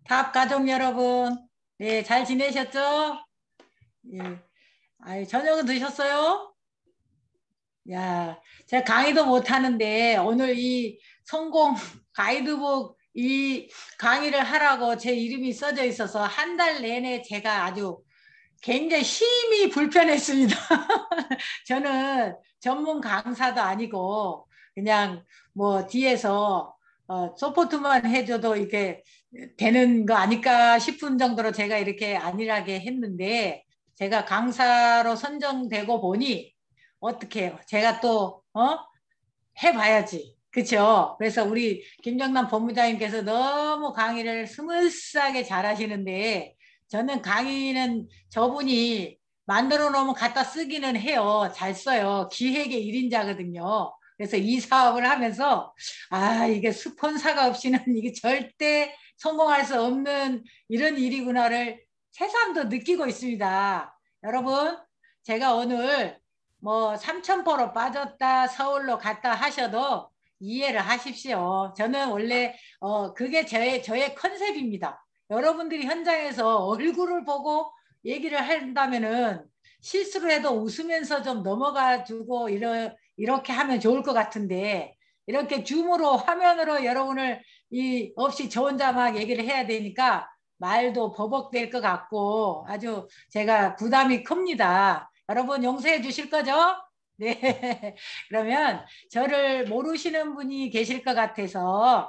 탑 가족 여러분, 네, 잘 지내셨죠? 예. 저녁은 드셨어요? 야, 제가 강의도 못 하는데 오늘 이 성공 가이드북 이 강의를 하라고 제 이름이 써져 있어서 한 달 내내 제가 아주 굉장히 심히 불편했습니다. 저는 전문 강사도 아니고 그냥 뭐 뒤에서 서포트만 해줘도 이렇게 되는 거 아닐까 싶은 정도로 제가 이렇게 안일하게 했는데 제가 강사로 선정되고 보니 어떻게 해요? 제가 또 해봐야지. 그렇죠? 그래서 우리 김정남 본부장님께서 너무 강의를 스무스하게 잘하시는데 저는 강의는 저분이 만들어 놓으면 갖다 쓰기는 해요. 잘 써요. 기획의 일인자거든요. 그래서 이 사업을 하면서 이게 스폰서가 없이는 이게 절대 성공할 수 없는 이런 일이구나를 새삼도 느끼고 있습니다. 여러분, 제가 오늘 뭐 삼천포로 빠졌다 서울로 갔다 하셔도 이해를 하십시오. 저는 원래 그게 저의 컨셉입니다. 여러분들이 현장에서 얼굴을 보고 얘기를 한다면은 실수를 해도 웃으면서 좀 넘어가 주고 이렇게 하면 좋을 것 같은데 이렇게 줌으로 화면으로 여러분을 없이 저 혼자 막 얘기를 해야 되니까 말도 버벅될 것 같고 아주 제가 부담이 큽니다. 여러분 용서해 주실 거죠? 네. 그러면 저를 모르시는 분이 계실 것 같아서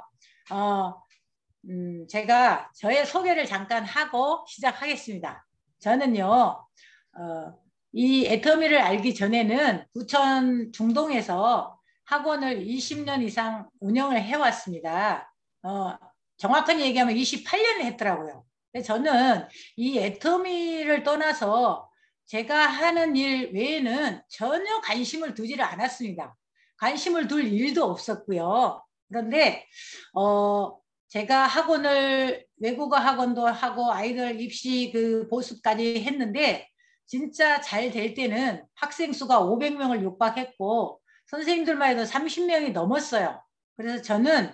제가 저의 소개를 잠깐 하고 시작하겠습니다. 저는요, 이 애터미를 알기 전에는 부천 중동에서 학원을 20년 이상 운영을 해왔습니다. 정확하게 얘기하면 28년 했더라고요. 저는 이 애터미를 떠나서 제가 하는 일 외에는 전혀 관심을 두지를 않았습니다. 관심을 둘 일도 없었고요. 그런데 제가 외국어 학원도 하고 아이들 입시 그 보습까지 했는데 진짜 잘 될 때는 학생 수가 500명을 육박했고 선생님들만 해도 30명이 넘었어요. 그래서 저는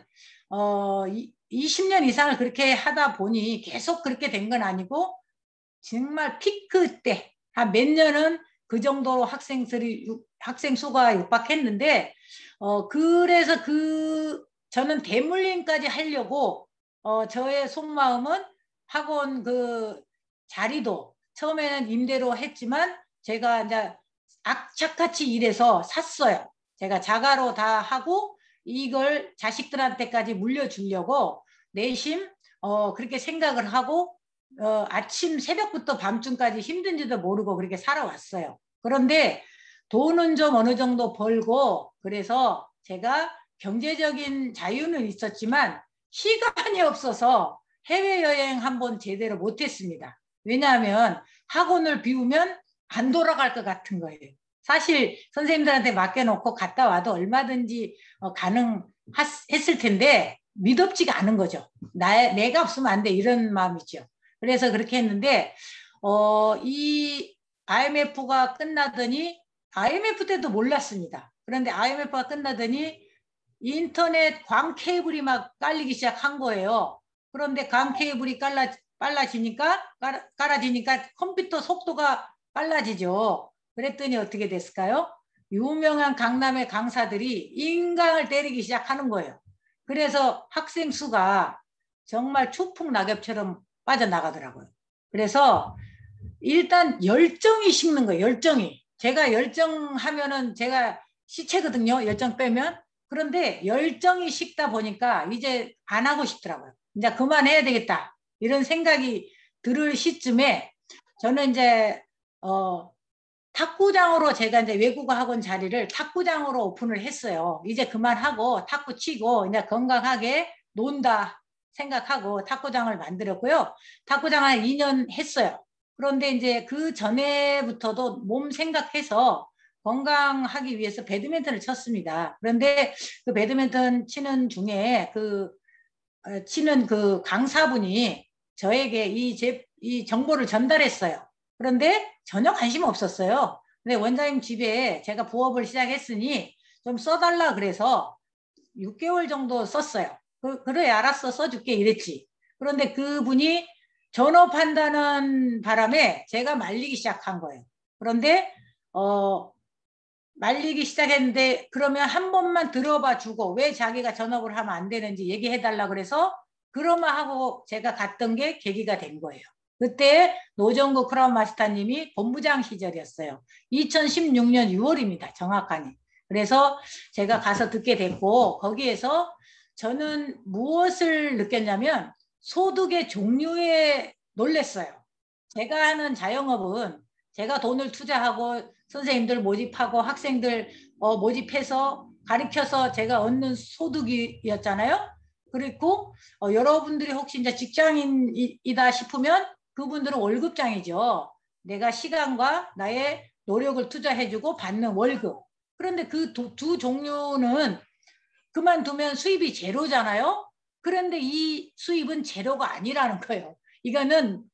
20년 이상을 그렇게 하다 보니 계속 그렇게 된 건 아니고 정말 피크 때 한 몇 년은 그 정도로 학생 수가 육박했는데 그래서 저는 대물림까지 하려고 저의 속마음은 학원 그 자리도 처음에는 임대로 했지만 제가 이제 악착같이 일해서 샀어요. 제가 자가로 다 하고 이걸 자식들한테까지 물려주려고 내심 그렇게 생각을 하고 아침 새벽부터 밤중까지 힘든지도 모르고 그렇게 살아왔어요. 그런데 돈은 좀 어느 정도 벌고 그래서 제가 경제적인 자유는 있었지만 시간이 없어서 해외여행 한번 제대로 못했습니다. 왜냐하면 학원을 비우면 안 돌아갈 것 같은 거예요. 사실 선생님들한테 맡겨놓고 갔다 와도 얼마든지 가능했을 텐데 믿업지가 않은 거죠. 내가 없으면 안 돼 이런 마음이죠. 그래서 그렇게 했는데 이 IMF가 끝나더니 IMF 때도 몰랐습니다. 그런데 IMF가 끝나더니 인터넷 광 케이블이 막 깔리기 시작한 거예요. 그런데 광 케이블이 깔아지니까 컴퓨터 속도가 빨라지죠. 그랬더니 어떻게 됐을까요? 유명한 강남의 강사들이 인강을 때리기 시작하는 거예요. 그래서 학생 수가 정말 추풍낙엽처럼 빠져나가더라고요. 그래서 일단 열정이 식는 거예요. 열정이. 제가 열정하면은 제가 시체거든요. 열정 빼면. 그런데 열정이 식다 보니까 이제 안 하고 싶더라고요. 이제 그만해야 되겠다. 이런 생각이 들을 시점에 저는 이제 탁구장으로 제가 이제 외국어 학원 자리를 탁구장으로 오픈을 했어요. 이제 그만하고 탁구 치고 이제 건강하게 논다 생각하고 탁구장을 만들었고요. 탁구장 한 2년 했어요. 그런데 이제 그 전에부터도 몸 생각해서 건강하기 위해서 배드민턴을 쳤습니다. 그런데 그 배드민턴 치는 중에 치는 그 강사분이 저에게 이 정보를 전달했어요. 그런데 전혀 관심 없었어요. 근데 원장님 집에 제가 부업을 시작했으니 좀 써달라 그래서 6개월 정도 썼어요. 그래 알았어 써줄게 이랬지. 그런데 그분이 전업한다는 바람에 제가 말리기 시작한 거예요. 그런데 말리기 시작했는데 그러면 한 번만 들어봐 주고 왜 자기가 전업을 하면 안 되는지 얘기해 달라 그래서 그러면 하고 제가 갔던 게 계기가 된 거예요. 그때 노정구 크라운 마스터님이 본부장 시절이었어요. 2016년 6월입니다. 정확하니. 그래서 제가 가서 듣게 됐고 거기에서 저는 무엇을 느꼈냐면 소득의 종류에 놀랬어요. 제가 하는 자영업은 제가 돈을 투자하고 선생님들 모집하고 학생들 모집해서 가르쳐서 제가 얻는 소득이었잖아요. 그리고 여러분들이 혹시 이제 직장인이다 싶으면 그분들은 월급장이죠. 내가 시간과 나의 노력을 투자해주고 받는 월급. 그런데 그 두 종류는 그만두면 수입이 제로잖아요. 그런데 이 수입은 제로가 아니라는 거예요. 이거는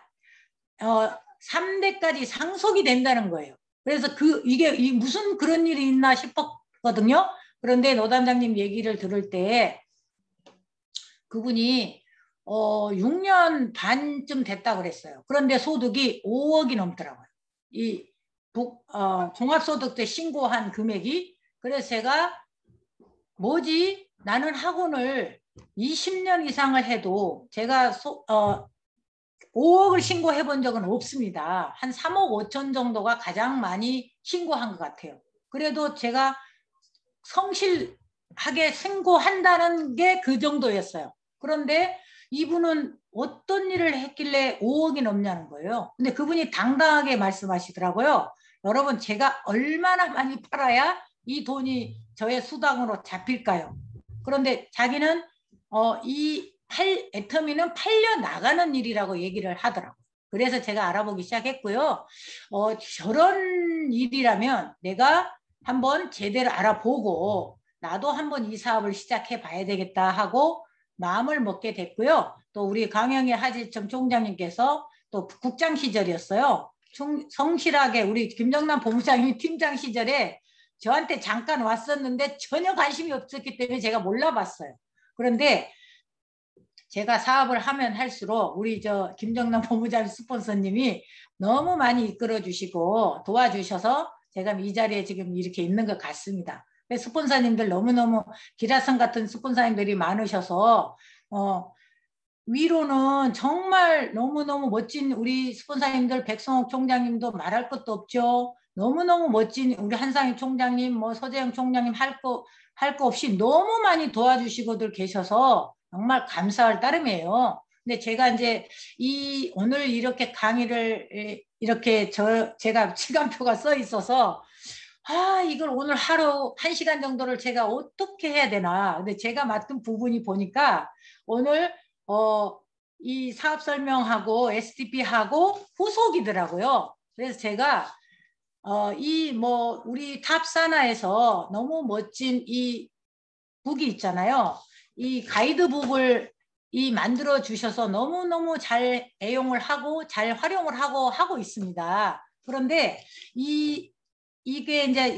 3대까지 상속이 된다는 거예요. 그래서 이게 무슨 그런 일이 있나 싶었거든요. 그런데 노단장님 얘기를 들을 때 그분이 6년 반쯤 됐다 그랬어요. 그런데 소득이 5억이 넘더라고요. 이 종합소득세 신고한 금액이. 그래서 제가 뭐지? 나는 학원을 20년 이상을 해도 제가 5억을 신고해 본 적은 없습니다. 한 3억 5천 정도가 가장 많이 신고한 것 같아요. 그래도 제가 성실하게 신고한다는 게 그 정도였어요. 그런데 이분은 어떤 일을 했길래 5억이 넘냐는 거예요. 근데 그분이 당당하게 말씀하시더라고요. 여러분, 제가 얼마나 많이 팔아야 이 돈이 저의 수당으로 잡힐까요? 그런데 자기는 이 애터미는 팔려 나가는 일이라고 얘기를 하더라고요. 그래서 제가 알아보기 시작했고요. 저런 일이라면 내가 한번 제대로 알아보고 나도 한번 이 사업을 시작해 봐야 되겠다 하고 마음을 먹게 됐고요. 또 우리 강영애 하재청 총장님께서 또 국장 시절이었어요. 성실하게 우리 김정남 본부장님이 팀장 시절에 저한테 잠깐 왔었는데 전혀 관심이 없었기 때문에 제가 몰라봤어요. 그런데 제가 사업을 하면 할수록 우리 김정남 본부장 스폰서님이 너무 많이 이끌어 주시고 도와주셔서 제가 이 자리에 지금 이렇게 있는 것 같습니다. 스폰서님들 너무너무 기라성 같은 스폰서님들이 많으셔서 위로는 정말 너무너무 멋진 우리 스폰서님들 백성옥 총장님도 말할 것도 없죠. 너무너무 멋진 우리 한상희 총장님, 서재영 총장님 할 거 없이 너무 많이 도와주시고들 계셔서 정말 감사할 따름이에요. 근데 제가 이제 오늘 이렇게 강의를 이렇게 제가 시간표가 써 있어서 이걸 오늘 하루 1시간 정도를 제가 어떻게 해야 되나. 근데 제가 맡은 부분이 보니까 오늘 이 사업 설명하고 STP하고 후속이더라고요. 그래서 제가 우리 탑사나에서 너무 멋진 이 북이 있잖아요. 이 가이드북을 만들어 주셔서 너무너무 잘 애용을 하고 잘 활용을 하고 있습니다. 그런데 이게 이제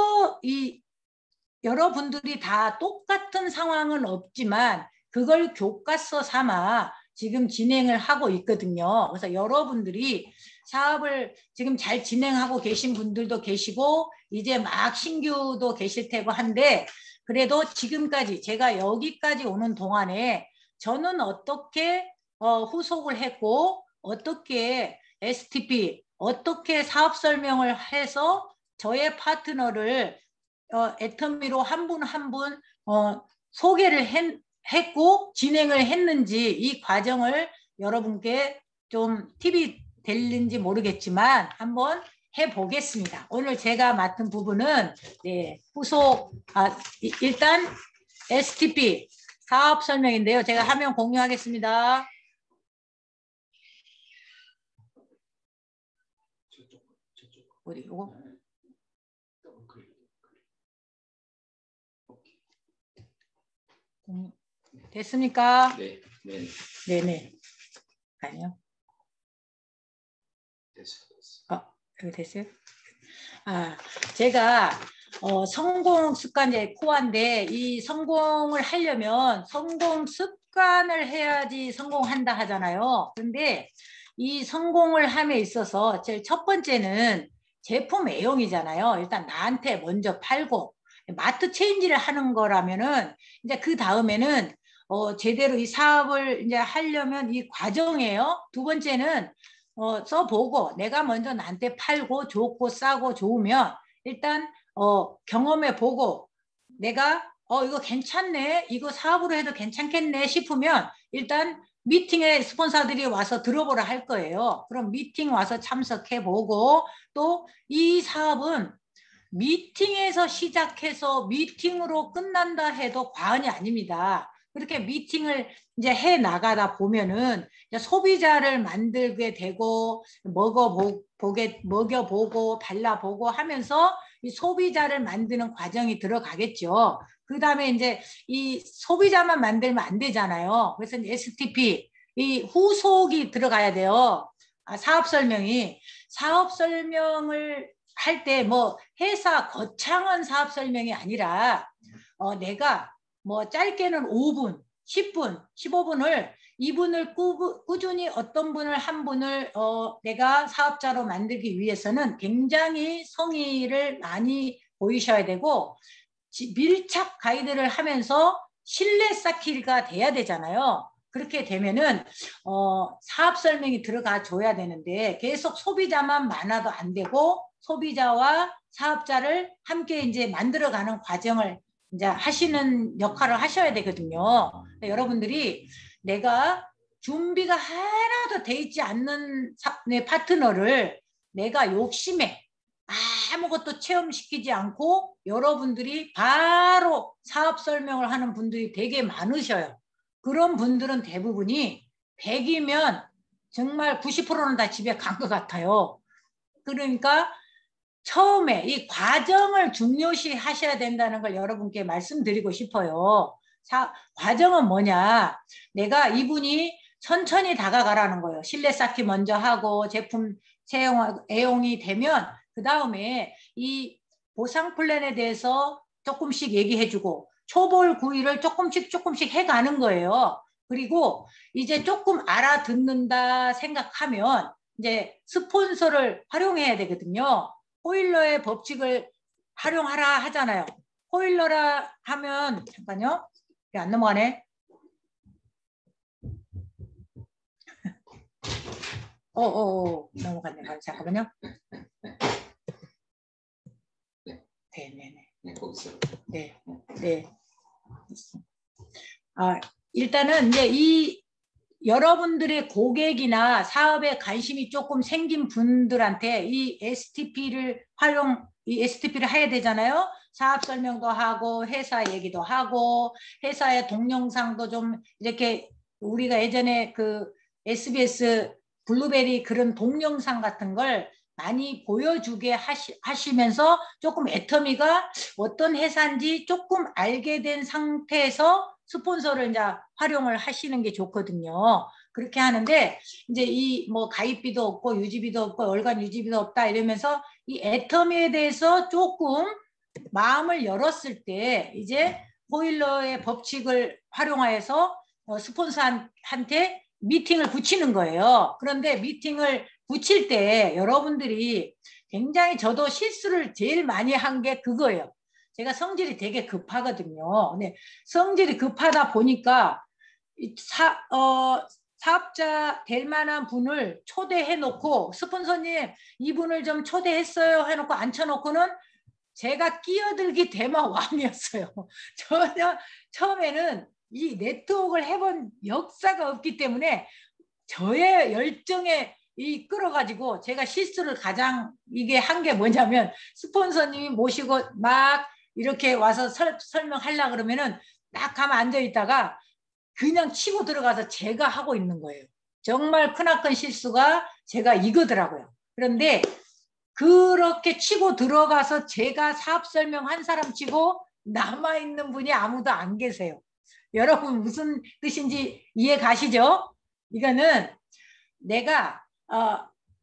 여러분들이 다 똑같은 상황은 없지만 그걸 교과서 삼아 지금 진행을 하고 있거든요. 그래서 여러분들이 사업을 지금 잘 진행하고 계신 분들도 계시고 이제 막 신규도 계실 테고 한데 그래도 지금까지 제가 여기까지 오는 동안에 저는 어떻게 후속을 했고 어떻게 STP 어떻게 사업 설명을 해서 저의 파트너를 애터미로 한 분 한 분 소개를 했고 진행을 했는지 이 과정을 여러분께 좀 팁이 될는지 모르겠지만 한번 해보겠습니다. 오늘 제가 맡은 부분은 후속 일단 STP 사업 설명인데요. 제가 화면 공유하겠습니다. 어디 이거? 됐습니까? 네. 네네. 아니요. 됐어요. 여기 됐어요? 제가 성공 습관제 코어인데 이 성공을 하려면 성공 습관을 해야지 성공한다 하잖아요. 근데 이 성공을 함에 있어서 제일 첫 번째는 제품 애용이잖아요. 일단 나한테 먼저 팔고 마트 체인지를 하는 거라면은 이제 그 다음에는 제대로 이 사업을 이제 하려면 이 과정이에요. 두 번째는 써보고 내가 먼저 나한테 팔고 좋고 싸고 좋으면 일단 경험해 보고 내가 이거 괜찮네, 이거 사업으로 해도 괜찮겠네 싶으면 일단 미팅에 스폰서들이 와서 들어보라 할 거예요. 그럼 미팅 와서 참석해 보고 또 이 사업은 미팅에서 시작해서 미팅으로 끝난다 해도 과언이 아닙니다. 그렇게 미팅을 이제 해 나가다 보면은 이제 소비자를 만들게 되고 먹여보고 발라보고 하면서 이 소비자를 만드는 과정이 들어가겠죠. 그 다음에 이제 이 소비자만 만들면 안 되잖아요. 그래서 STP, 이 후속이 들어가야 돼요. 사업 설명을 할 때 뭐 회사 거창한 사업 설명이 아니라 내가 뭐 짧게는 5분, 10분, 15분을 이분을 꾸준히 어떤 분을 한 분을 내가 사업자로 만들기 위해서는 굉장히 성의를 많이 보이셔야 되고 밀착 가이드를 하면서 신뢰 쌓기가 돼야 되잖아요. 그렇게 되면은 사업 설명이 들어가 줘야 되는데 계속 소비자만 많아도 안 되고 소비자와 사업자를 함께 이제 만들어가는 과정을 이제 하시는 역할을 하셔야 되거든요. 여러분들이 내가 준비가 하나도 돼 있지 않는 내 파트너를 내가 욕심에 아무것도 체험시키지 않고 여러분들이 바로 사업 설명을 하는 분들이 되게 많으셔요. 그런 분들은 대부분이 100이면 정말 90%는 다 집에 간 것 같아요. 그러니까 처음에 이 과정을 중요시 하셔야 된다는 걸 여러분께 말씀드리고 싶어요. 과정은 뭐냐? 내가 이분이 천천히 다가가라는 거예요. 신뢰 쌓기 먼저 하고 제품 애용이 되면 그 다음에 이 보상 플랜에 대해서 조금씩 얘기해주고 초볼 구의를 조금씩 해가는 거예요. 그리고 이제 조금 알아듣는다 생각하면 이제 스폰서를 활용해야 되거든요. 호일러의 법칙을 활용하라 하잖아요. 호일러라 하면 잠깐요. 안 넘어가네. 넘어갔네. 잠깐만요. 네네네. 네. 일단은 이제 이 여러분들의 고객이나 사업에 관심이 조금 생긴 분들한테 이 STP를 해야 되잖아요. 사업 설명도 하고 회사 얘기도 하고 회사의 동영상도 좀 이렇게 우리가 예전에 그 SBS 블루베리 그런 동영상 같은 걸 많이 보여주게 하시면서 조금 애터미가 어떤 회사인지 조금 알게 된 상태에서 스폰서를 이제 활용을 하시는 게 좋거든요. 그렇게 하는데 이제 이 뭐 가입비도 없고 유지비도 없고 월간 유지비도 없다 이러면서 이 애터미에 대해서 조금 마음을 열었을 때 이제 보일러의 법칙을 활용하여서 스폰서한테 미팅을 붙이는 거예요. 그런데 미팅을 붙일 때 여러분들이 굉장히 저도 실수를 제일 많이 한 게 그거예요. 제가 성질이 되게 급하거든요. 근데 성질이 급하다 보니까 사업자 될 만한 분을 초대해 놓고 스폰서님 이분을 좀 초대했어요 해놓고 앉혀놓고는 제가 끼어들기 대마왕이었어요. 전혀 처음에는 이 네트워크를 해본 역사가 없기 때문에 저의 열정에 이 끌어가지고 제가 실수를 가장 이게 한 게 뭐냐면 스폰서님이 모시고 막 이렇게 와서 설명하려고 그러면은 딱 가만 앉아 있다가 그냥 치고 들어가서 제가 하고 있는 거예요. 정말 크나큰 실수가 제가 이거더라고요. 그런데 그렇게 치고 들어가서 제가 사업 설명 한 사람 치고 남아있는 분이 아무도 안 계세요. 여러분 무슨 뜻인지 이해 가시죠? 이거는 내가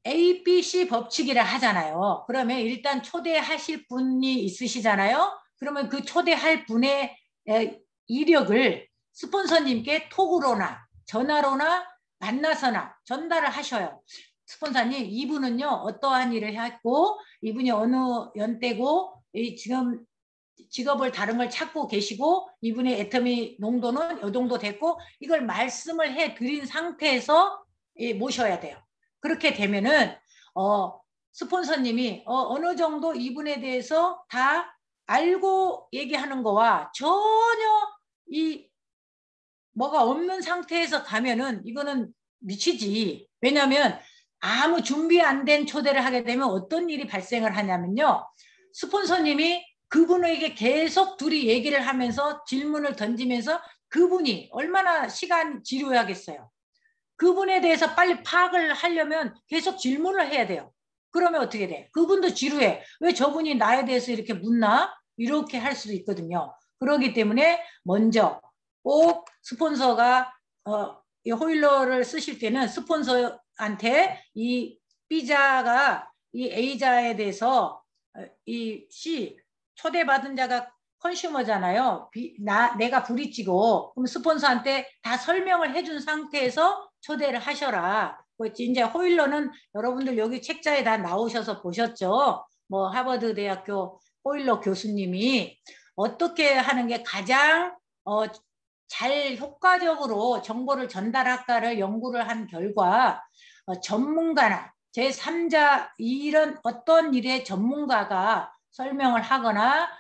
ABC 법칙이라 하잖아요. 그러면 일단 초대하실 분이 있으시잖아요. 그러면 그 초대할 분의 이력을 스폰서님께 톡으로나 전화로나 만나서나 전달을 하셔요. 스폰서님, 이분은요 어떠한 일을 했고 이분이 어느 연대고 지금 직업을 다른 걸 찾고 계시고 이분의 애터미 농도는 이 정도 됐고 이걸 말씀을 해 드린 상태에서 모셔야 돼요. 그렇게 되면은 스폰서님이 어느 정도 이분에 대해서 다 알고 얘기하는 거와 전혀 이 뭐가 없는 상태에서 가면은 이거는 미치지. 왜냐하면 아무 준비 안 된 초대를 하게 되면 어떤 일이 발생을 하냐면요. 스폰서님이 그분에게 계속 둘이 얘기를 하면서 질문을 던지면서 그분이 얼마나 시간 지루하겠어요. 그분에 대해서 빨리 파악을 하려면 계속 질문을 해야 돼요. 그러면 어떻게 돼? 그분도 지루해. 왜 저분이 나에 대해서 이렇게 묻나? 이렇게 할 수도 있거든요. 그렇기 때문에 먼저 꼭 스폰서가 이 호일러를 쓰실 때는 스폰서한테 이 B자가 이 A자에 대해서 이 C 초대받은 자가 컨슈머잖아요. 내가 브릿지고 그럼 스폰서한테 다 설명을 해준 상태에서 초대를 하셔라. 이제 호일러는 여러분들 여기 책자에 다 나오셔서 보셨죠. 뭐 하버드 대학교 호일러 교수님이 어떻게 하는 게 가장 잘 효과적으로 정보를 전달할까를 연구를 한 결과 전문가나 제3자 이런 어떤 일의 전문가가 설명을 하거나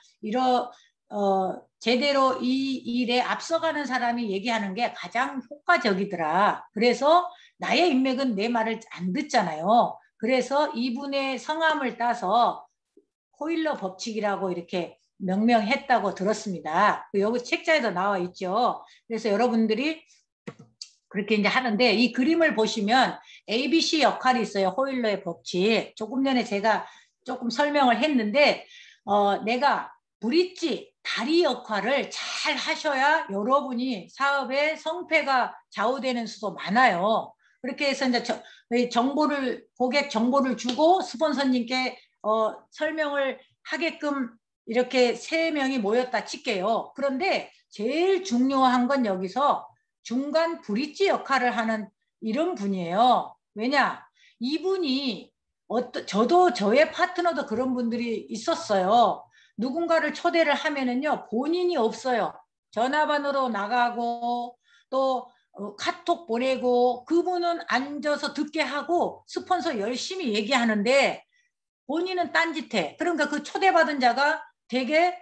제대로 이 일에 앞서가는 사람이 얘기하는 게 가장 효과적이더라. 그래서 나의 인맥은 내 말을 안 듣잖아요. 그래서 이분의 성함을 따서 호일러 법칙이라고 이렇게 명명했다고 들었습니다. 여기 책자에도 나와 있죠. 그래서 여러분들이 그렇게 이제 하는데 이 그림을 보시면 ABC 역할이 있어요. 호일러의 법칙. 조금 전에 제가 조금 설명을 했는데 내가 브릿지 다리 역할을 잘 하셔야 여러분이 사업의 성패가 좌우되는 수도 많아요. 그렇게 해서 이제 정보를 고객 정보를 주고 스폰서님께 설명을 하게끔 이렇게 세 명이 모였다 칠게요. 그런데 제일 중요한 건 여기서 중간 브릿지 역할을 하는 이런 분이에요. 왜냐? 이분이 저도 저의 파트너도 그런 분들이 있었어요. 누군가를 초대를 하면은요 본인이 없어요. 전화번호로 나가고 또 카톡 보내고 그분은 앉아서 듣게 하고 스폰서 열심히 얘기하는데 본인은 딴짓해. 그러니까 그 초대받은 자가 되게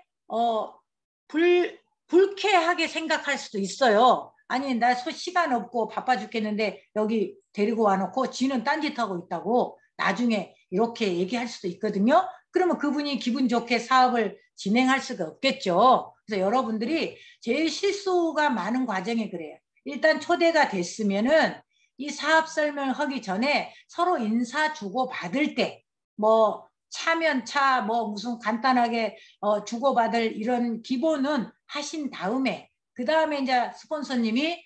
불쾌하게 생각할 수도 있어요. 아니 나 시간 없고 바빠 죽겠는데 여기 데리고 와놓고 지는 딴짓하고 있다고 나중에 이렇게 얘기할 수도 있거든요. 그러면 그분이 기분 좋게 사업을 진행할 수가 없겠죠. 그래서 여러분들이 제일 실수가 많은 과정이 그래요. 일단 초대가 됐으면은 이 사업 설명하기 전에 서로 인사 주고 받을 때 뭐 차면 차, 뭐 무슨 간단하게 주고받을 이런 기본은 하신 다음에 그 다음에 이제 스폰서님이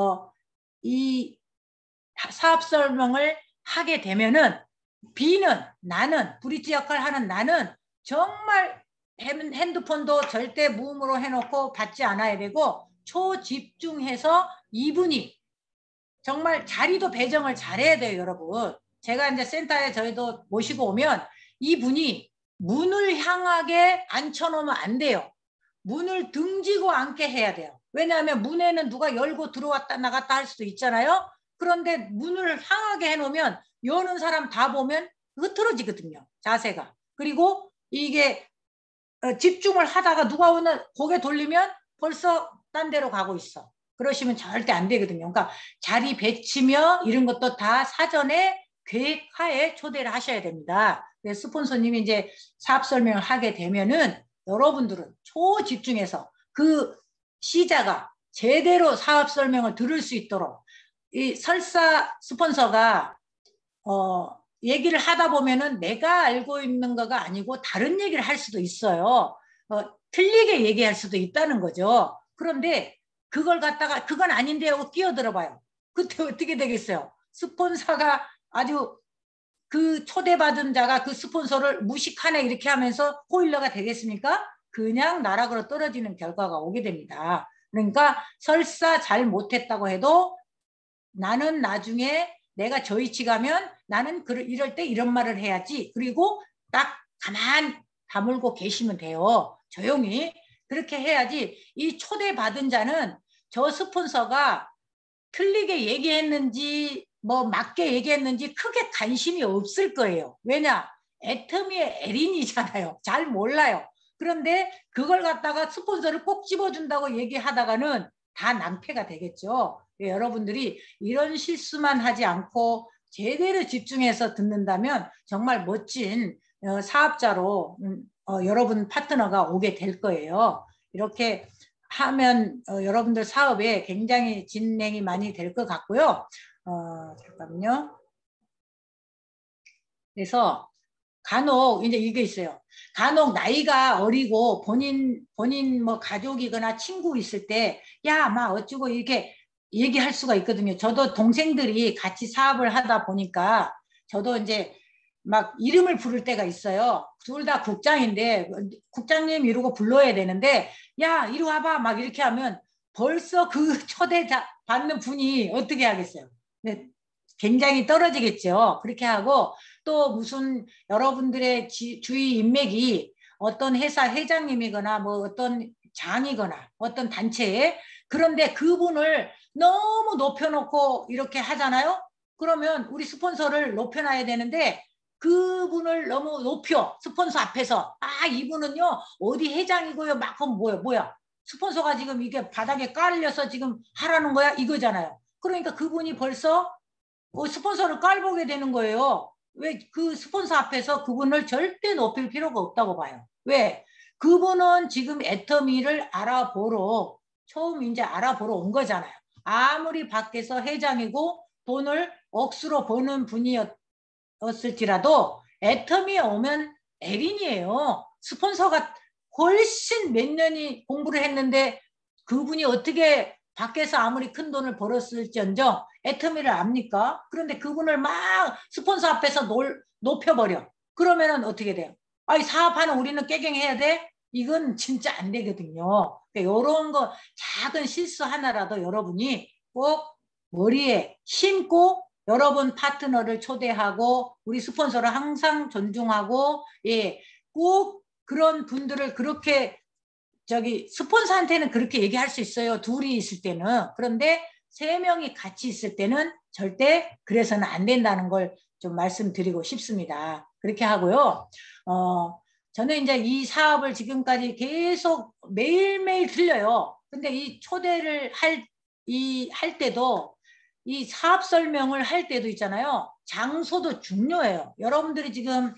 이 사업 설명을 하게 되면은 B는 나는 브릿지 역할을 하는 나는 정말 핸드폰도 절대 무음으로 해놓고 받지 않아야 되고 초집중해서 이분이 정말 자리도 배정을 잘해야 돼요, 여러분. 제가 이제 센터에 저희도 모시고 오면 이분이 문을 향하게 앉혀놓으면 안 돼요. 문을 등지고 앉게 해야 돼요. 왜냐하면 문에는 누가 열고 들어왔다 나갔다 할 수도 있잖아요. 그런데 문을 향하게 해놓으면 여는 사람 다 보면 흐트러지거든요. 자세가. 그리고 이게 집중을 하다가 누가 오늘 고개 돌리면 벌써 딴 데로 가고 있어. 그러시면 절대 안 되거든요. 그러니까 자리 배치며 이런 것도 다 사전에 계획하에 초대를 하셔야 됩니다. 그래서 스폰서님이 이제 사업 설명을 하게 되면은 여러분들은 초집중해서 그 시자가 제대로 사업 설명을 들을 수 있도록 이 설사 스폰서가 얘기를 하다 보면은 내가 알고 있는 거가 아니고 다른 얘기를 할 수도 있어요. 틀리게 얘기할 수도 있다는 거죠. 그런데 그걸 갖다가 그건 아닌데 하고 끼어들어 봐요. 그때 어떻게 되겠어요? 스폰서가 아주 그 초대받은 자가 그 스폰서를 무식하네 이렇게 하면서 포일러가 되겠습니까? 그냥 나락으로 떨어지는 결과가 오게 됩니다. 그러니까 설사 잘 못했다고 해도 나는 나중에 내가 저위치 가면 나는 이럴 때 이런 말을 해야지. 그리고 딱 가만 다물고 계시면 돼요. 조용히. 그렇게 해야지 이 초대받은 자는 저 스폰서가 틀리게 얘기했는지 뭐 맞게 얘기했는지 크게 관심이 없을 거예요. 왜냐? 애터미의 에린이잖아요. 잘 몰라요. 그런데 그걸 갖다가 스폰서를 꼭 집어준다고 얘기하다가는 다 낭패가 되겠죠. 여러분들이 이런 실수만 하지 않고 제대로 집중해서 듣는다면 정말 멋진 사업자로 여러분 파트너가 오게 될 거예요. 이렇게 하면 여러분들 사업에 굉장히 진행이 많이 될 것 같고요. 잠깐만요. 그래서 간혹 이제 이게 있어요. 간혹 나이가 어리고 본인 뭐 가족이거나 친구 있을 때 야, 막 어쩌고 이렇게 얘기할 수가 있거든요. 저도 동생들이 같이 사업을 하다 보니까 저도 이제 막 이름을 부를 때가 있어요. 둘 다 국장인데 국장님 이러고 불러야 되는데 야, 이리 와봐 막 이렇게 하면 벌써 그 초대 받는 분이 어떻게 하겠어요. 네, 굉장히 떨어지겠죠. 그렇게 하고 또 무슨 여러분들의 주위 인맥이 어떤 회사 회장님이거나 뭐 어떤 장이거나 어떤 단체에 그런데 그분을 너무 높여놓고 이렇게 하잖아요. 그러면 우리 스폰서를 높여놔야 되는데 그분을 너무 높여 스폰서 앞에서 이분은요 어디 회장이고요 막 그럼 뭐야 스폰서가 지금 이게 바닥에 깔려서 지금 하라는 거야 이거잖아요. 그러니까 그분이 벌써 스폰서를 깔보게 되는 거예요. 왜 그 스폰서 앞에서 그분을 절대 높일 필요가 없다고 봐요. 왜? 그분은 지금 애터미를 알아보러 처음 이제 알아보러 온 거잖아요. 아무리 밖에서 회장이고 돈을 억수로 버는 분이었을지라도 애터미에 오면 에린이에요. 스폰서가 훨씬 몇 년이 공부를 했는데 그분이 어떻게 밖에서 아무리 큰 돈을 벌었을지언정 애터미를 압니까? 그런데 그분을 막 스폰서 앞에서 높여버려. 그러면은 어떻게 돼요? 아니 사업하는 우리는 깨갱해야 돼? 이건 진짜 안 되거든요. 그러니까 이런 거 작은 실수 하나라도 여러분이 꼭 머리에 심고 여러분 파트너를 초대하고 우리 스폰서를 항상 존중하고 꼭 그런 분들을 그렇게 스폰서한테는 그렇게 얘기할 수 있어요. 둘이 있을 때는. 그런데 세 명이 같이 있을 때는 절대 그래서는 안 된다는 걸 좀 말씀드리고 싶습니다. 그렇게 하고요. 저는 이제 이 사업을 지금까지 계속 매일매일 들려요. 근데 이 초대를 할 때도 이 사업 설명을 할 때도 있잖아요. 장소도 중요해요. 여러분들이 지금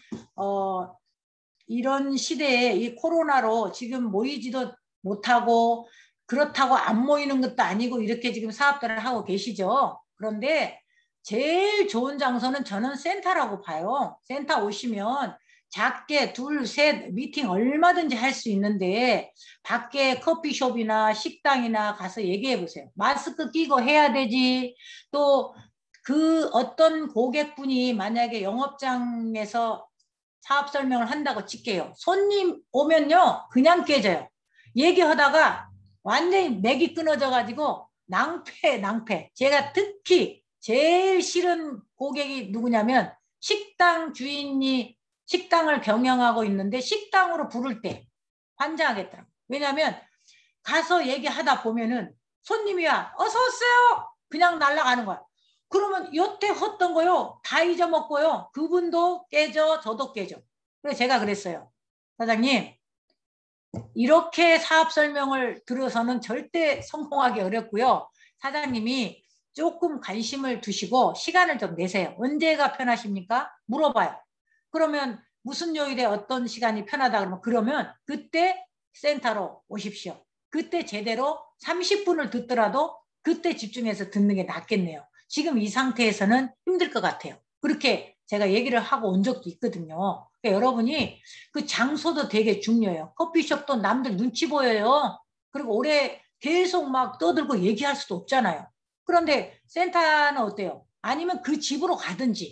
이런 시대에 이 코로나로 지금 모이지도 못하고 그렇다고 안 모이는 것도 아니고 이렇게 지금 사업들을 하고 계시죠. 그런데 제일 좋은 장소는 저는 센터라고 봐요. 센터 오시면 작게 둘, 셋 미팅 얼마든지 할 수 있는데 밖에 커피숍이나 식당이나 가서 얘기해 보세요. 마스크 끼고 해야 되지. 또 그 어떤 고객분이 만약에 영업장에서 사업 설명을 한다고 칠게요. 손님 오면요 그냥 깨져요. 얘기하다가 완전히 맥이 끊어져 가지고 낭패. 제가 특히 제일 싫은 고객이 누구냐면 식당 주인이 식당을 경영하고 있는데 식당으로 부를 때 환장하겠더라고요. 왜냐하면 가서 얘기하다 보면은 손님이야 어서 오세요 그냥 날아가는 거야. 그러면 여태 헛던 거요 다 잊어먹고요 그분도 깨져 저도 깨져. 그래서 제가 그랬어요. 사장님 이렇게 사업 설명을 들어서는 절대 성공하기 어렵고요. 사장님이 조금 관심을 두시고 시간을 좀 내세요. 언제가 편하십니까? 물어봐요. 그러면 무슨 요일에 어떤 시간이 편하다 그러면 그때 센터로 오십시오. 그때 제대로 30분을 듣더라도 그때 집중해서 듣는 게 낫겠네요. 지금 이 상태에서는 힘들 것 같아요. 그렇게 제가 얘기를 하고 온 적도 있거든요. 그러니까 여러분이 그 장소도 되게 중요해요. 커피숍도 남들 눈치 보여요. 그리고 오래 계속 막 떠들고 얘기할 수도 없잖아요. 그런데 센터는 어때요? 아니면 그 집으로 가든지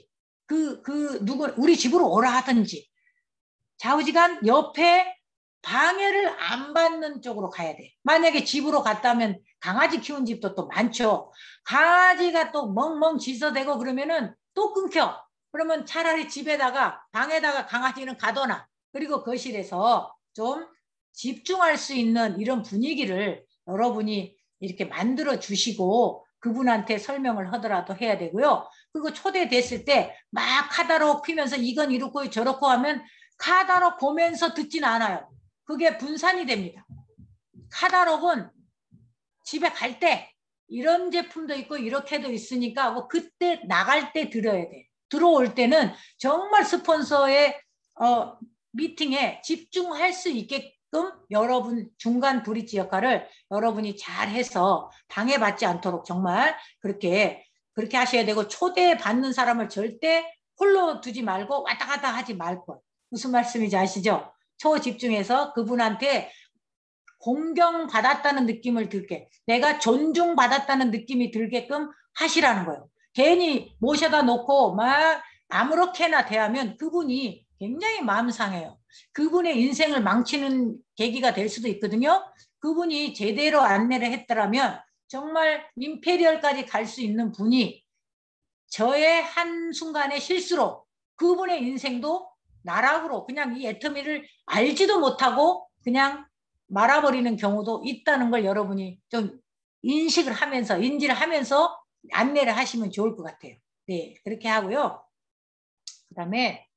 우리 집으로 오라 하든지 좌우지간 옆에 방해를 안 받는 쪽으로 가야 돼. 만약에 집으로 갔다면 강아지 키운 집도 또 많죠. 강아지가 또 멍멍 짖어대고 그러면은 또 끊겨. 그러면 차라리 집에다가 방에다가 강아지는 가둬놔. 그리고 거실에서 좀 집중할 수 있는 이런 분위기를 여러분이 이렇게 만들어 주시고 그분한테 설명을 하더라도 해야 되고요. 그리고 초대됐을 때 막 카다로 피면서 이건 이렇고 저렇고 하면 카다로 보면서 듣진 않아요. 그게 분산이 됩니다. 카다록은 집에 갈 때 이런 제품도 있고 이렇게도 있으니까 뭐 그때 나갈 때 들어야 돼. 들어올 때는 정말 스폰서의 미팅에 집중할 수 있게끔 여러분 중간 브릿지 역할을 여러분이 잘 해서 방해받지 않도록 정말 그렇게 하셔야 되고 초대받는 사람을 절대 홀로 두지 말고 왔다 갔다 하지 말고. 무슨 말씀인지 아시죠? 초집중해서 그분한테 공경받았다는 느낌을 들게, 내가 존중받았다는 느낌이 들게끔 하시라는 거예요. 괜히 모셔다 놓고 막 아무렇게나 대하면 그분이 굉장히 마음 상해요. 그분의 인생을 망치는 계기가 될 수도 있거든요. 그분이 제대로 안내를 했더라면 정말 임페리얼까지 갈 수 있는 분이 저의 한순간의 실수로 그분의 인생도 나락으로 그냥 이 애터미를 알지도 못하고 그냥 말아버리는 경우도 있다는 걸 여러분이 좀 인식을 하면서 인지를 하면서 안내를 하시면 좋을 것 같아요. 네, 그렇게 하고요. 그다음에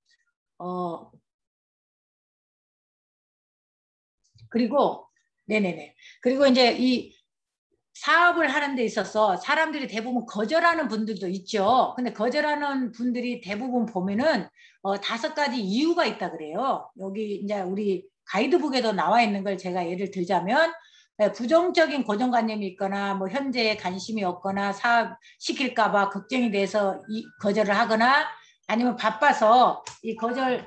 그리고 네네네. 그리고 이제 이 사업을 하는 데 있어서 사람들이 대부분 거절하는 분들도 있죠. 근데 거절하는 분들이 대부분 보면은 5가지 이유가 있다 그래요. 여기 이제 우리 가이드북에도 나와 있는 걸 제가 예를 들자면 부정적인 고정관념이 있거나 뭐 현재에 관심이 없거나 사업 시킬까 봐 걱정이 돼서 거절을 하거나 아니면 바빠서 이 거절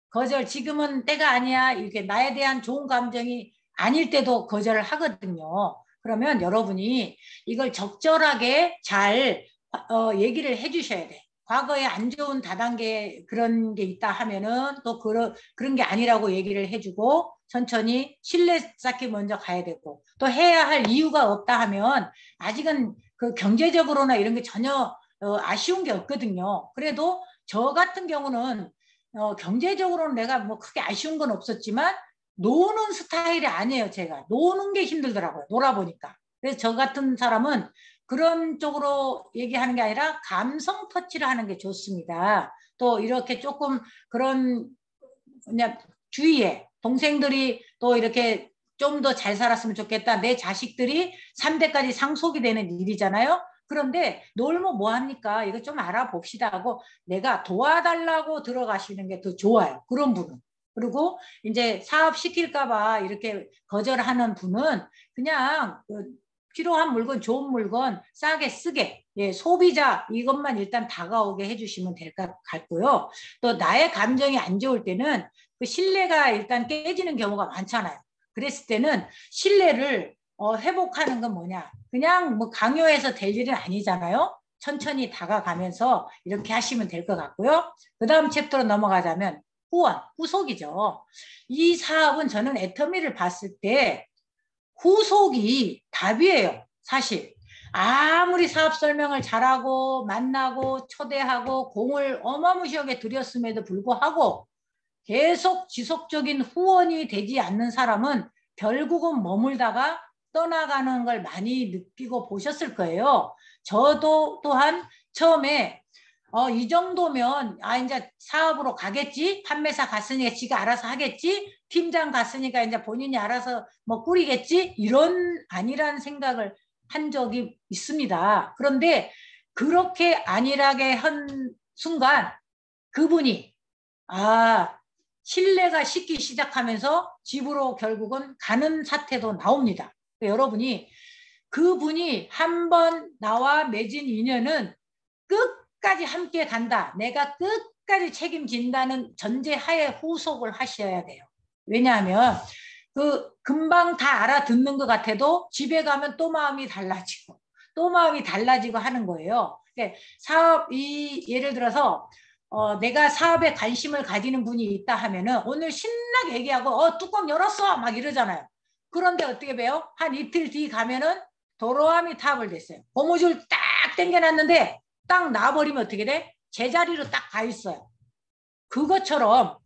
지금은 때가 아니야 이렇게 나에 대한 좋은 감정이 아닐 때도 거절을 하거든요. 그러면 여러분이 이걸 적절하게 잘 얘기를 해주셔야 돼. 과거에 안 좋은 다단계 그런 게 있다 하면은 또 그런 게 아니라고 얘기를 해주고 천천히 신뢰 쌓기 먼저 가야 되고 또 해야 할 이유가 없다 하면 아직은 그 경제적으로나 이런 게 전혀 아쉬운 게 없거든요. 그래도 저 같은 경우는 경제적으로는 내가 뭐 크게 아쉬운 건 없었지만 노는 스타일이 아니에요. 제가 노는 게 힘들더라고요. 놀아보니까. 그래서 저 같은 사람은 그런 쪽으로 얘기하는 게 아니라 감성 터치를 하는 게 좋습니다. 또 이렇게 조금 그런 그냥 주위에 동생들이 또 이렇게 좀 더 잘 살았으면 좋겠다. 내 자식들이 3대까지 상속이 되는 일이잖아요. 그런데 놀면 뭐합니까? 이거 좀 알아봅시다 하고 내가 도와달라고 들어가시는 게 더 좋아요. 그런 분은. 그리고 이제 사업 시킬까봐 이렇게 거절하는 분은 그냥 필요한 물건, 좋은 물건 싸게 쓰게, 예, 소비자 이것만 일단 다가오게 해주시면 될 것 같고요. 또 나의 감정이 안 좋을 때는 그 신뢰가 일단 깨지는 경우가 많잖아요. 그랬을 때는 신뢰를 회복하는 건 뭐냐? 그냥 뭐 강요해서 될 일은 아니잖아요. 천천히 다가가면서 이렇게 하시면 될 것 같고요. 그 다음 챕터로 넘어가자면 후원, 후속이죠. 이 사업은 저는 애터미를 봤을 때 후속이 답이에요. 사실. 아무리 사업 설명을 잘하고 만나고 초대하고 공을 어마무시하게 들였음에도 불구하고 계속 지속적인 후원이 되지 않는 사람은 결국은 머물다가 떠나가는 걸 많이 느끼고 보셨을 거예요. 저도 또한 처음에 이 정도면 이제 사업으로 가겠지, 판매사 갔으니까 지가 알아서 하겠지, 팀장 갔으니까 이제 본인이 알아서 뭐 꾸리겠지, 이런 아니란 생각을 한 적이 있습니다. 그런데 그렇게 안일하게 한 순간 그분이 신뢰가 식기 시작하면서 집으로 결국은 가는 사태도 나옵니다. 여러분이 그분이 한번 나와 맺은 인연은 끝까지 함께 간다. 내가 끝까지 책임진다는 전제하에 후속을 하셔야 돼요. 왜냐하면 금방 다 알아듣는 것 같아도 집에 가면 또 마음이 달라지고 또 마음이 달라지고 하는 거예요. 사업 예를 들어서 내가 사업에 관심을 가지는 분이 있다 하면은 오늘 신나게 얘기하고 뚜껑 열었어 막 이러잖아요. 그런데 어떻게 돼요? 한 이틀 뒤 가면은 도로아미 타able 됐어요. 고무줄 딱 당겨놨는데 딱 놔버리면 어떻게 돼? 제자리로 딱 가 있어요. 그것처럼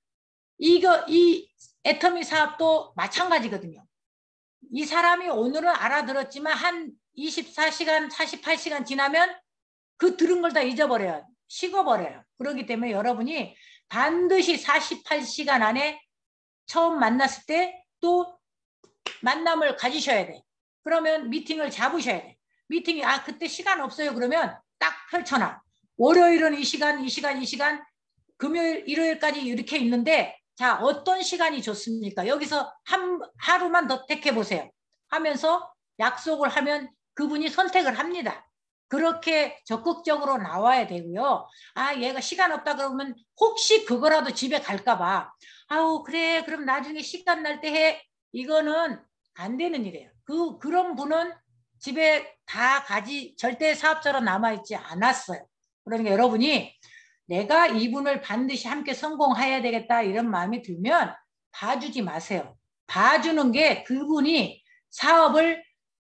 이 애터미 사업도 마찬가지거든요. 이 사람이 오늘은 알아들었지만 한 24시간, 48시간 지나면 그 들은 걸 다 잊어버려요. 식어버려요. 그렇기 때문에 여러분이 반드시 48시간 안에 처음 만났을 때 또 만남을 가지셔야 돼. 그러면 미팅을 잡으셔야 돼. 미팅이 그때 시간 없어요. 그러면 딱 펼쳐놔. 월요일은 이 시간, 이 시간, 이 시간, 금요일, 일요일까지 이렇게 있는데 자 어떤 시간이 좋습니까? 여기서 하루만 더 택해보세요. 하면서 약속을 하면 그분이 선택을 합니다. 그렇게 적극적으로 나와야 되고요. 얘가 시간 없다 그러면 혹시 그거라도 집에 갈까 봐 아우 그래 그럼 나중에 시간 날 때 해. 이거는 안 되는 일이에요. 그런 분은 집에 다 가지 절대 사업자로 남아있지 않았어요. 그러니까 여러분이 내가 이분을 반드시 함께 성공해야 되겠다 이런 마음이 들면 봐주지 마세요. 봐주는 게 그분이 사업을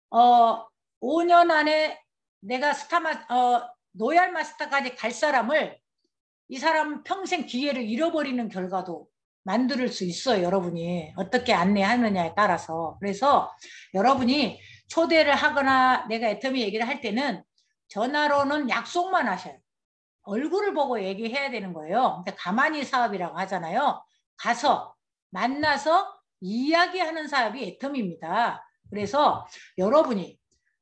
5년 안에 내가 노얄 마스터까지 갈 사람을 이 사람 평생 기회를 잃어버리는 결과도 만들 수 있어요. 여러분이 어떻게 안내하느냐에 따라서. 그래서 여러분이 초대를 하거나 내가 애터미 얘기를 할 때는 전화로는 약속만 하셔요. 얼굴을 보고 얘기해야 되는 거예요. 그러니까 가만히 사업이라고 하잖아요. 가서 만나서 이야기하는 사업이 애터미입니다. 그래서 여러분이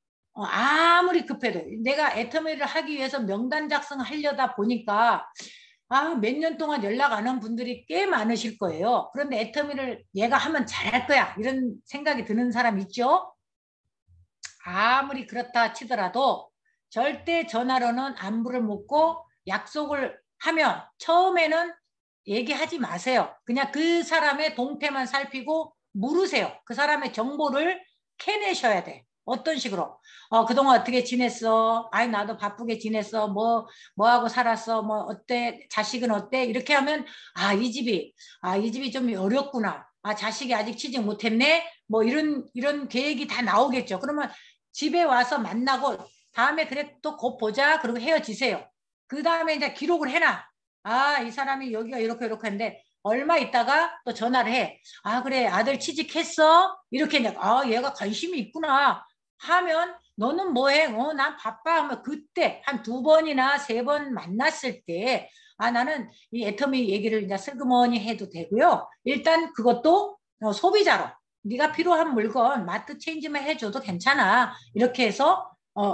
아무리 급해도 내가 애터미를 하기 위해서 명단 작성하려다 보니까 몇 년 동안 연락 안 한 분들이 꽤 많으실 거예요. 그런데 애터미를 얘가 하면 잘할 거야 이런 생각이 드는 사람 있죠? 아무리 그렇다 치더라도 절대 전화로는 안부를 묻고 약속을 하면 처음에는 얘기하지 마세요. 그냥 그 사람의 동태만 살피고 물으세요. 그 사람의 정보를 캐내셔야 돼. 어떤 식으로? 그동안 어떻게 지냈어? 나도 바쁘게 지냈어. 뭐 하고 살았어? 뭐 어때? 자식은 어때? 이렇게 하면 이 집이 좀 어렵구나. 자식이 아직 취직 못했네? 뭐 이런 계획이 다 나오겠죠. 그러면 집에 와서 만나고 다음에 그래 또 곧 보자. 그리고 헤어지세요. 그 다음에 이제 기록을 해놔. 이 사람이 여기가 이렇게 했는데 얼마 있다가 또 전화를 해. 그래 아들 취직했어? 이렇게 이제 얘가 관심이 있구나 하면 너는 뭐해? 난 바빠 하면 그때 한 2번이나 3번 만났을 때 나는 이 애터미 얘기를 이제 슬그머니 해도 되고요. 일단 그것도 소비자로 네가 필요한 물건 마트 체인지만 해줘도 괜찮아. 이렇게 해서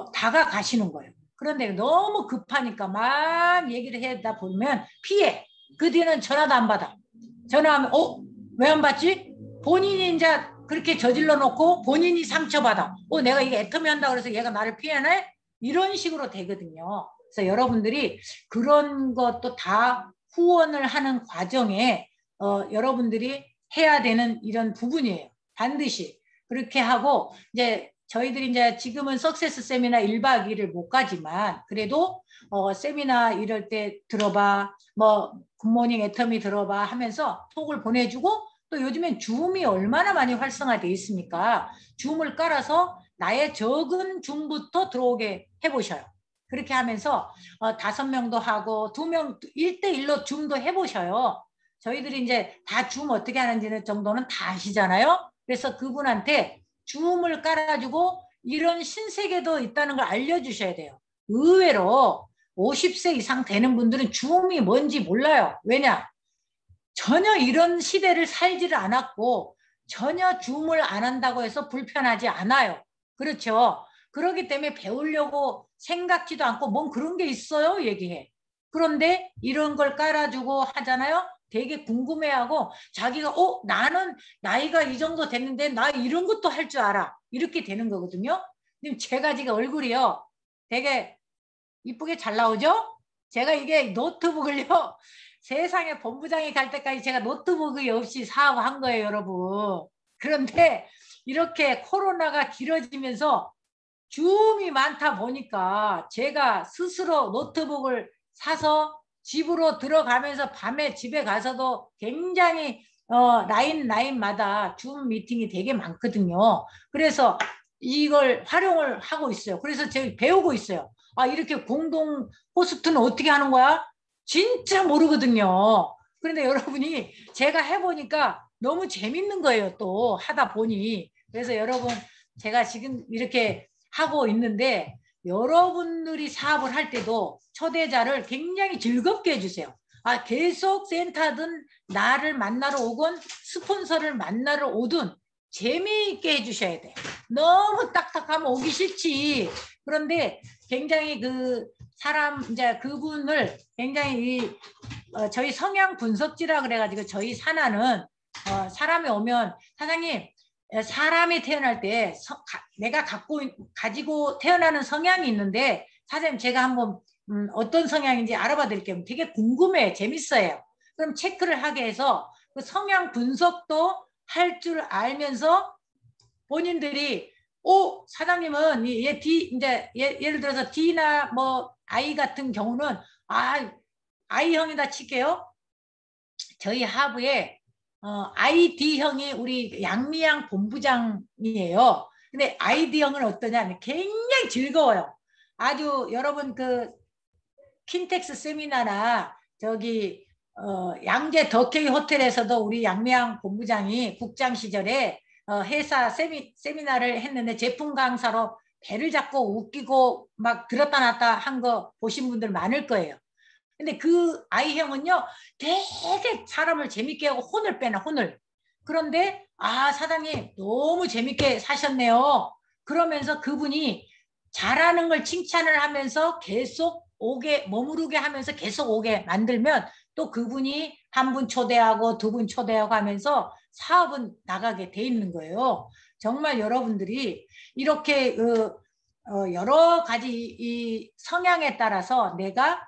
다가가시는 거예요. 그런데 너무 급하니까 막 얘기를 하다 보면 피해. 그 뒤는 전화도 안 받아. 전화하면 왜 안 받지? 본인이 이제 그렇게 저질러 놓고 본인이 상처받아. 내가 이게 애터미 한다고 그래서 얘가 나를 피하네? 이런 식으로 되거든요. 그래서 여러분들이 그런 것도 다 후원을 하는 과정에 여러분들이 해야 되는 이런 부분이에요. 반드시. 그렇게 하고 이제 저희들이 이제 지금은 석세스 세미나 1박 2일을 못 가지만 그래도 세미나 이럴 때 들어봐 뭐 굿모닝 애터미 들어봐 하면서 톡을 보내주고 또 요즘엔 줌이 얼마나 많이 활성화되어 있습니까? 줌을 깔아서 나의 적은 줌부터 들어오게 해보셔요. 그렇게 하면서 5명도 하고 2명 1대1로 줌도 해보셔요. 저희들이 이제 다 줌 어떻게 하는지는 정도는 다 아시잖아요. 그래서 그분한테 줌을 깔아주고 이런 신세계도 있다는 걸 알려주셔야 돼요. 의외로 50세 이상 되는 분들은 줌이 뭔지 몰라요. 왜냐? 전혀 이런 시대를 살지를 않았고 전혀 줌을 안 한다고 해서 불편하지 않아요. 그렇죠? 그렇기 때문에 배우려고 생각지도 않고 뭔 그런 게 있어요? 얘기해. 그런데 이런 걸 깔아주고 하잖아요? 되게 궁금해하고 자기가 나는 나이가 이 정도 됐는데 나 이런 것도 할 줄 알아. 이렇게 되는 거거든요. 제가 지금 얼굴이요. 되게 이쁘게 잘 나오죠? 제가 이게 노트북을요. 세상에 본부장이 갈 때까지 제가 노트북이 없이 사업한 거예요, 여러분. 그런데 이렇게 코로나가 길어지면서 줌이 많다 보니까 제가 스스로 노트북을 사서 집으로 들어가면서 밤에 집에 가서도 굉장히 라인마다 줌 미팅이 되게 많거든요. 그래서 이걸 활용을 하고 있어요. 그래서 제가 배우고 있어요. 아, 이렇게 공동 호스트는 어떻게 하는 거야? 진짜 모르거든요. 그런데 여러분이 제가 해보니까 너무 재밌는 거예요. 또 하다 보니. 그래서 여러분 제가 지금 이렇게 하고 있는데 여러분들이 사업을 할 때도 초대자를 굉장히 즐겁게 해주세요. 아, 계속 센터든 나를 만나러 오건 스폰서를 만나러 오든 재미있게 해주셔야 돼요. 너무 딱딱하면 오기 싫지. 그런데 굉장히 그 사람 이제 그분을 굉장히 저희 성향 분석지라 그래가지고 저희 산하는 사람이 오면 사장님 사람이 태어날 때 내가 가지고 태어나는 성향이 있는데 사장님 제가 한번 어떤 성향인지 알아봐 드릴게요. 되게 궁금해 재밌어요. 그럼 체크를 하게 해서 그 성향 분석도 할 줄 알면서 본인들이 사장님은 얘 D 이제 예를 들어서 D나 뭐 I 같은 경우는 I형이다 칠게요. 저희 하부에 ID형이 우리 양미양 본부장이에요. 근데 ID형은 어떠냐? 굉장히 즐거워요. 아주 여러분 그 킨텍스 세미나나 저기 양재 더케이 호텔에서도 우리 양미양 본부장이 국장 시절에 회사 세미나를 했는데 제품 강사로 배를 잡고 웃기고 막 들었다 놨다 한 거 보신 분들 많을 거예요. 근데 그 I형은요 되게 사람을 재밌게 하고 혼을 빼나 혼을. 그런데 사장님 너무 재밌게 사셨네요. 그러면서 그분이 잘하는 걸 칭찬을 하면서 계속 오게 머무르게 하면서 계속 오게 만들면 또 그분이 한 분 초대하고 두 분 초대하고 하면서 사업은 나가게 돼 있는 거예요. 정말 여러분들이 이렇게 여러 가지 이 성향에 따라서 내가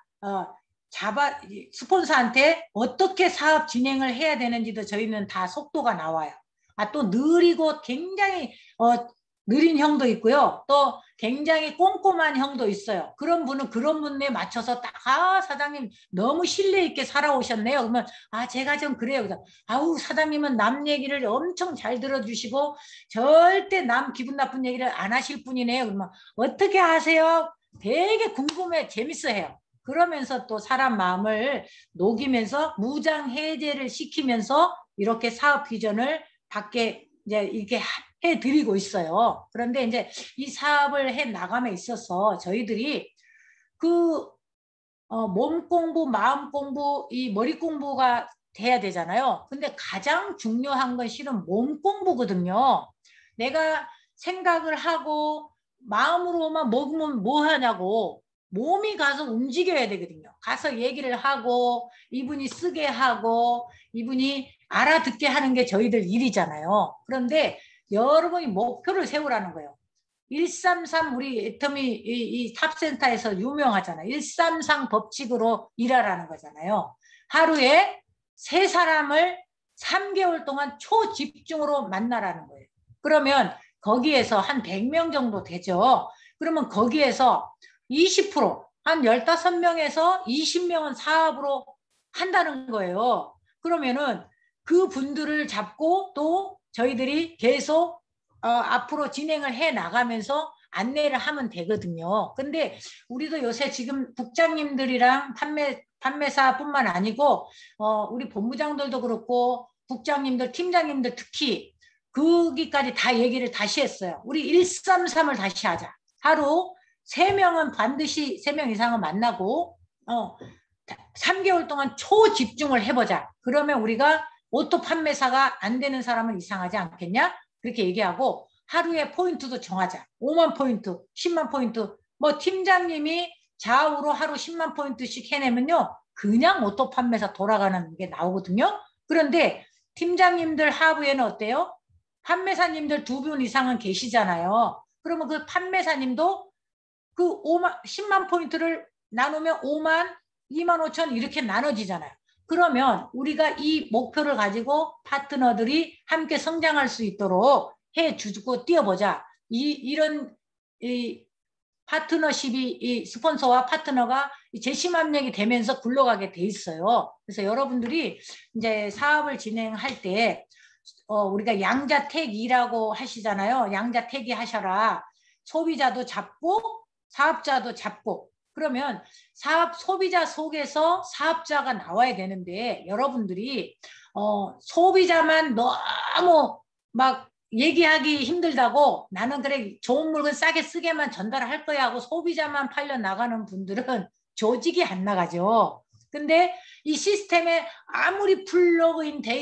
스폰서한테 어떻게 사업 진행을 해야 되는지도 저희는 다 속도가 나와요. 또 느리고 굉장히 느린 형도 있고요. 또 굉장히 꼼꼼한 형도 있어요. 그런 분은 그런 분에 맞춰서 딱 사장님 너무 신뢰 있게 살아오셨네요. 그러면 제가 좀 그래요. 그래서 사장님은 남 얘기를 엄청 잘 들어주시고 절대 남 기분 나쁜 얘기를 안 하실 분이네요. 그러면 어떻게 하세요? 되게 궁금해 재밌어해요. 그러면서 또 사람 마음을 녹이면서 무장 해제를 시키면서 이렇게 사업 비전을 밖에 이제 이렇게 해드리고 있어요. 그런데 이제 이 사업을 해 나감에 있어서 저희들이 그 몸 공부, 마음 공부, 이 머리 공부가 돼야 되잖아요. 근데 가장 중요한 건 실은 몸 공부거든요. 내가 생각을 하고 마음으로만 먹으면 뭐 하냐고 몸이 가서 움직여야 되거든요. 가서 얘기를 하고 이분이 쓰게 하고 이분이 알아듣게 하는 게 저희들 일이잖아요. 그런데 여러분이 목표를 세우라는 거예요. 133 우리 애터미 이 탑센터에서 유명하잖아요. 133 법칙으로 일하라는 거잖아요. 하루에 세 사람을 3개월 동안 초집중으로 만나라는 거예요. 그러면 거기에서 한 100명 정도 되죠. 그러면 거기에서 20%한 15명에서 20명은 사업으로 한다는 거예요. 그러면은 그 분들을 잡고 또 저희들이 계속 앞으로 진행을 해 나가면서 안내를 하면 되거든요. 근데 우리도 요새 지금 국장님들이랑 판매사뿐만 아니고 우리 본부장들도 그렇고 국장님들, 팀장님들 특히 거기까지 다 얘기를 다시 했어요. 우리 133을 다시 하자. 하루 3명은 반드시 3명 이상은 만나고 3개월 동안 초집중을 해보자. 그러면 우리가 오토 판매사가 안 되는 사람은 이상하지 않겠냐? 그렇게 얘기하고 하루에 포인트도 정하자. 5만 포인트, 10만 포인트. 뭐 팀장님이 좌우로 하루 10만 포인트씩 해내면요. 그냥 오토 판매사 돌아가는 게 나오거든요. 그런데 팀장님들 하부에는 어때요? 판매사님들 2분 이상은 계시잖아요. 그러면 그 판매사님도 그 10만 포인트를 나누면 5만, 2만 5천 이렇게 나눠지잖아요. 그러면 우리가 이 목표를 가지고 파트너들이 함께 성장할 수 있도록 해주고 뛰어보자. 이런 파트너십이 이 스폰서와 파트너가 재심합력이 되면서 굴러가게 돼 있어요. 그래서 여러분들이 이제 사업을 진행할 때 우리가 양자택이라고 하시잖아요. 양자택이 하셔라. 소비자도 잡고 사업자도 잡고 그러면 소비자 속에서 사업자가 나와야 되는데 여러분들이 소비자만 너무 막 얘기하기 힘들다고 나는 그래 좋은 물건 싸게 쓰게만 전달할 거야 하고 소비자만 팔려 나가는 분들은 조직이 안 나가죠. 근데 이 시스템에 아무리 플러그인 돼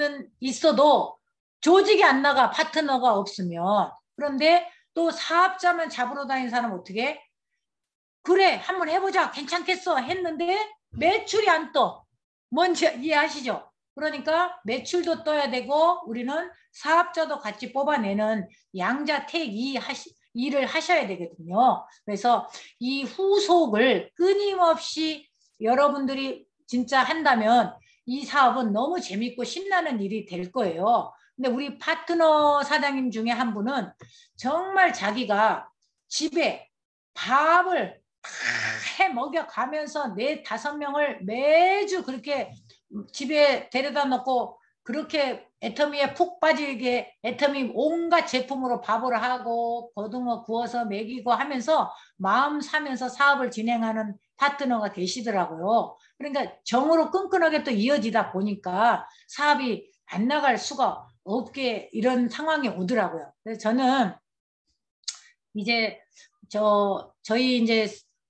있어도 조직이 안 나가 파트너가 없으면. 그런데 또 사업자만 잡으러 다니는 사람은 어떻게? 그래 한번 해보자 괜찮겠어 했는데 매출이 안 떠. 뭔지 이해하시죠? 그러니까 매출도 떠야 되고 우리는 사업자도 같이 뽑아내는 양자택 일을 하셔야 되거든요. 그래서 이 후속을 끊임없이 여러분들이 진짜 한다면 이 사업은 너무 재밌고 신나는 일이 될 거예요. 근데 우리 파트너 사장님 중에 한 분은 정말 자기가 집에 밥을 해 먹여가면서 4~5명을 매주 그렇게 집에 데려다 놓고 그렇게 애터미에 푹 빠지게 애터미 온갖 제품으로 밥을 하고 고등어 구워서 먹이고 하면서 마음 사면서 사업을 진행하는 파트너가 계시더라고요. 그러니까 정으로 끈끈하게 또 이어지다 보니까 사업이 안 나갈 수가 없게 이런 상황이 오더라고요. 그래서 저는 이제 저희 이제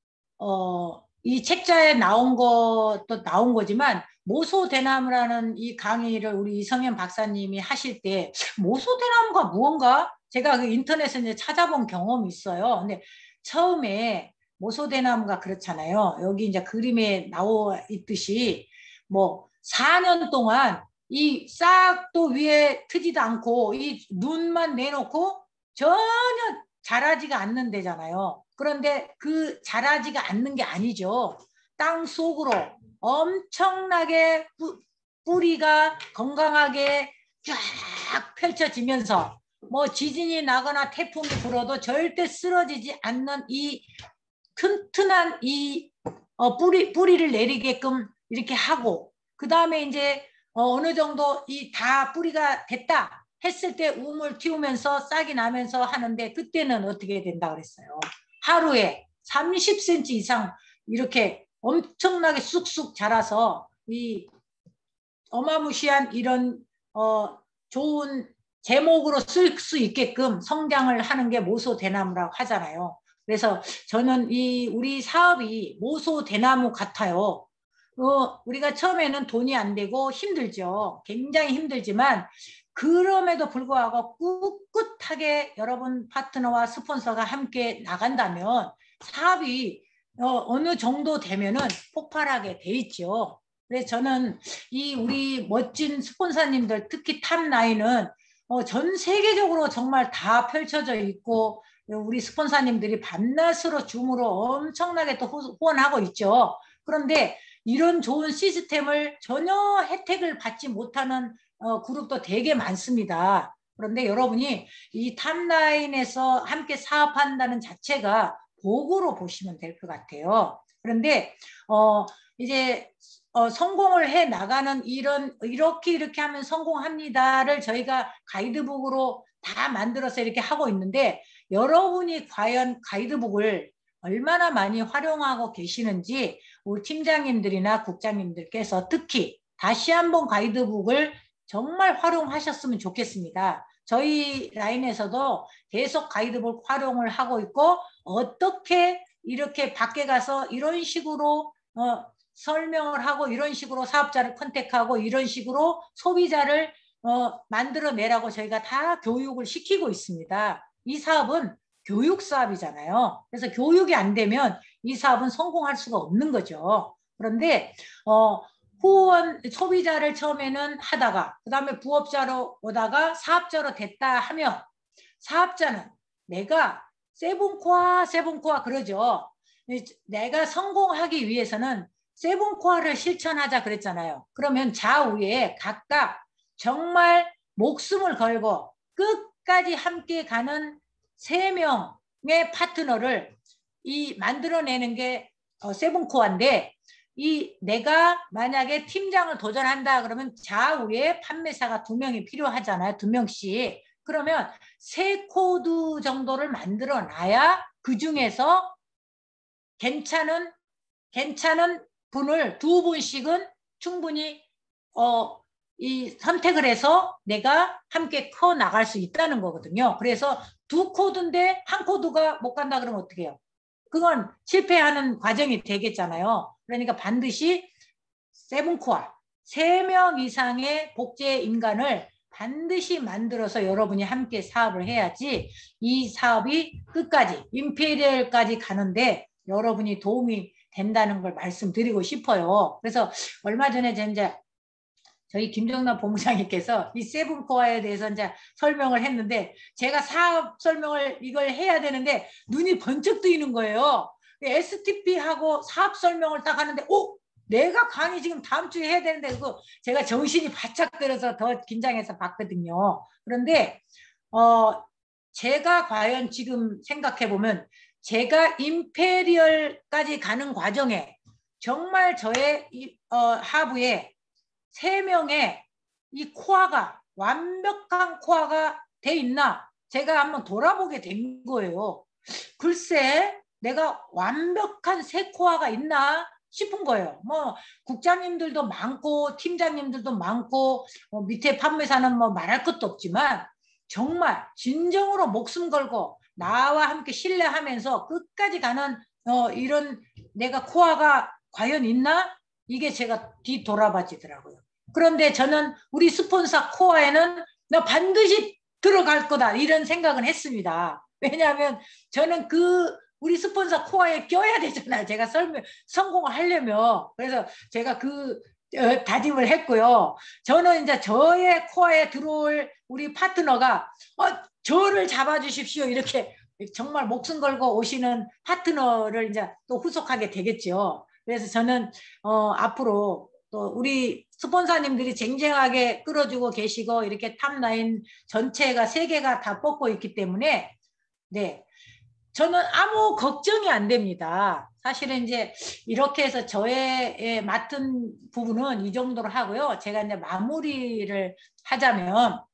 이 책자에 나온 것도 나온 거지만 모소대나무라는 이 강의를 우리 이성현 박사님이 하실 때 모소대나무가 무언가 제가 그 인터넷에 이제 찾아본 경험이 있어요. 근데 처음에 모소대나무가 그렇잖아요. 여기 이제 그림에 나와 있듯이 뭐 4년 동안 이 싹도 위에 트지도 않고 이 눈만 내놓고 전혀 자라지가 않는 데잖아요. 그런데 그 자라지가 않는 게 아니죠. 땅 속으로 엄청나게 뿌리가 건강하게 쫙 펼쳐지면서 뭐 지진이 나거나 태풍이 불어도 절대 쓰러지지 않는 이 튼튼한 이 뿌리를 내리게끔 이렇게 하고 그 다음에 이제 어느 정도 이 다 뿌리가 됐다 했을 때 우물 틔우면서 싹이 나면서 하는데 그때는 어떻게 된다 그랬어요. 하루에 30cm 이상 이렇게 엄청나게 쑥쑥 자라서 이 어마무시한 이런 좋은 제목으로 쓸 수 있게끔 성장을 하는 게 모소대나무라고 하잖아요. 그래서 저는 이 우리 사업이 모소대나무 같아요. 우리가 처음에는 돈이 안 되고 힘들죠. 굉장히 힘들지만 그럼에도 불구하고 꿋꿋하게 여러분 파트너와 스폰서가 함께 나간다면 사업이 어느 정도 되면은 폭발하게 돼 있죠. 그래서 저는 이 우리 멋진 스폰서님들 특히 탑9은 전 세계적으로 정말 다 펼쳐져 있고 우리 스폰서님들이 밤낮으로 줌으로 엄청나게 또 후원하고 있죠. 그런데 이런 좋은 시스템을 전혀 혜택을 받지 못하는 그룹도 되게 많습니다. 그런데 여러분이 이 탑라인에서 함께 사업한다는 자체가 복으로 보시면 될 것 같아요. 그런데 이제 성공을 해 나가는 이렇게 하면 성공합니다를 저희가 가이드북으로 다 만들어서 이렇게 하고 있는데 여러분이 과연 가이드북을 얼마나 많이 활용하고 계시는지 우리 팀장님들이나 국장님들께서 특히 다시 한번 가이드북을 정말 활용하셨으면 좋겠습니다. 저희 라인에서도 계속 가이드북 활용을 하고 있고 어떻게 이렇게 밖에 가서 이런 식으로 설명을 하고 이런 식으로 사업자를 컨택하고 이런 식으로 소비자를 만들어내라고 저희가 다 교육을 시키고 있습니다. 이 사업은 교육 사업이잖아요. 그래서 교육이 안 되면 이 사업은 성공할 수가 없는 거죠. 그런데 후원 소비자를 처음에는 하다가 그 다음에 부업자로 오다가 사업자로 됐다 하면 사업자는 내가 세븐코아 그러죠. 내가 성공하기 위해서는 세븐코아를 실천하자 그랬잖아요. 그러면 좌우에 각각 정말 목숨을 걸고 끝까지 함께 가는 3명의 파트너를 이 만들어내는 게 세븐코어인데 이 내가 만약에 팀장을 도전한다 그러면 좌우에 판매사가 2명이 필요하잖아요. 2명씩. 그러면 3코드 정도를 만들어 놔야 그 중에서 괜찮은 분을 2분씩은 충분히 이 선택을 해서 내가 함께 커 나갈 수 있다는 거거든요. 그래서 2코드인데 1코드가 못 간다 그러면 어떻게 해요? 그건 실패하는 과정이 되겠잖아요. 그러니까 반드시 7코어 3명 이상의 복제 인간을 반드시 만들어서 여러분이 함께 사업을 해야지 이 사업이 끝까지 임페리얼까지 가는데 여러분이 도움이 된다는 걸 말씀드리고 싶어요. 그래서 얼마 전에 이제 저희 김정남 본부장님께서 이 7코어에 대해서 이제 설명을 했는데 제가 사업 설명을 이걸 해야 되는데 눈이 번쩍 뜨이는 거예요. STP하고 사업 설명을 딱 하는데 내가 강의 지금 다음 주에 해야 되는데 그거 제가 정신이 바짝 들어서 더 긴장해서 봤거든요. 그런데 제가 과연 지금 생각해 보면 제가 임페리얼까지 가는 과정에 정말 저의 하부에 3명의 이 코어가 완벽한 코어가 돼 있나 제가 한번 돌아보게 된 거예요. 글쎄 내가 완벽한 3코어가 있나 싶은 거예요. 뭐 국장님들도 많고 팀장님들도 많고 밑에 판매사는 뭐 말할 것도 없지만 정말 진정으로 목숨 걸고 나와 함께 신뢰하면서 끝까지 가는 이런 내가 코어가 과연 있나? 이게 제가 뒤돌아봐지더라고요. 그런데 저는 우리 스폰서 코어에는 나 반드시 들어갈 거다 이런 생각은 했습니다. 왜냐하면 저는 우리 스폰서 코어에 껴야 되잖아요. 제가 성공을 하려면. 그래서 제가 다짐을 했고요. 저는 이제 저의 코어에 들어올 우리 파트너가 저를 잡아주십시오. 이렇게 정말 목숨 걸고 오시는 파트너를 이제 또 후속하게 되겠죠. 그래서 저는 앞으로 또 우리 스폰서님들이 쟁쟁하게 끌어주고 계시고 이렇게 탑라인 전체가 3개가 다 뽑고 있기 때문에 네. 저는 아무 걱정이 안 됩니다. 사실은 이제 이렇게 해서 저의 맡은 부분은 이 정도로 하고요. 제가 이제 마무리를 하자면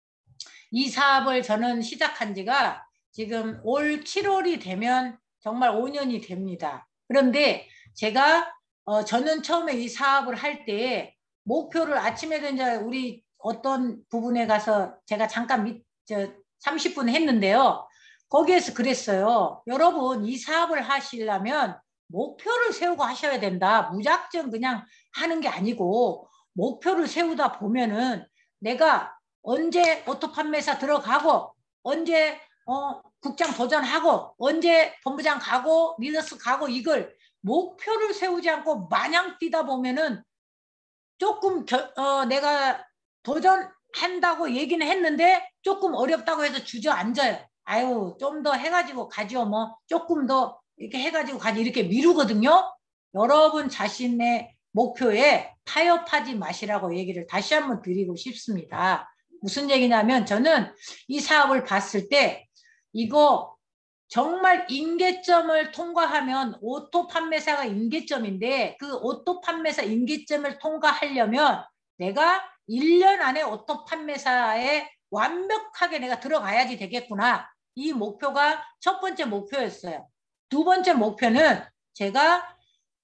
이 사업을 저는 시작한 지가 지금 올 7월이 되면 정말 5년이 됩니다. 그런데 제가 저는 처음에 이 사업을 할 때 목표를 아침에도 이제 우리 어떤 부분에 가서 제가 잠깐 30분 했는데요. 거기에서 그랬어요. 여러분 이 사업을 하시려면 목표를 세우고 하셔야 된다. 무작정 그냥 하는 게 아니고 목표를 세우다 보면은 내가 언제 오토 판매사 들어가고 언제 국장 도전하고 언제 본부장 가고 리더스 가고 이걸 목표를 세우지 않고 마냥 뛰다 보면은 조금 내가 도전한다고 얘기는 했는데 조금 어렵다고 해서 주저앉아요. 아유 좀 더 해가지고 가죠. 뭐 조금 더 이렇게 해가지고 가지 이렇게 미루거든요. 여러분 자신의 목표에 타협하지 마시라고 얘기를 다시 한번 드리고 싶습니다. 무슨 얘기냐면 저는 이 사업을 봤을 때 이거 정말 임계점을 통과하면 오토 판매사가 임계점인데 그 오토 판매사 임계점을 통과하려면 내가 1년 안에 오토 판매사에 완벽하게 내가 들어가야지 되겠구나. 이 목표가 첫 번째 목표였어요. 2번째 목표는 제가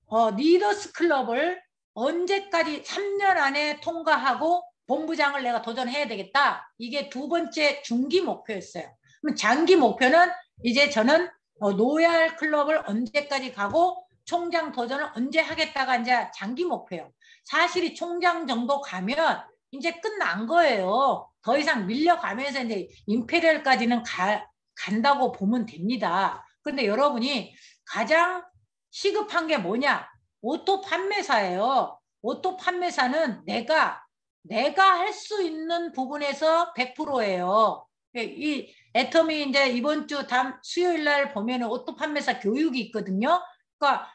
리더스 클럽을 언제까지 3년 안에 통과하고 본부장을 내가 도전해야 되겠다. 이게 2번째 중기 목표였어요. 그럼 장기 목표는 이제 저는 노얄 클럽을 언제까지 가고 총장 도전을 언제 하겠다가 이제 장기 목표예요. 사실이 총장 정도 가면 이제 끝난 거예요. 더 이상 밀려가면서 이제 임페리얼까지는 간다고 보면 됩니다. 그런데 여러분이 가장 시급한 게 뭐냐? 오토 판매사예요. 오토 판매사는 내가 할 수 있는 부분에서 100%예요. 이 애터미 이제 이번 주 수요일 날 보면 오토 판매사 교육이 있거든요. 그러니까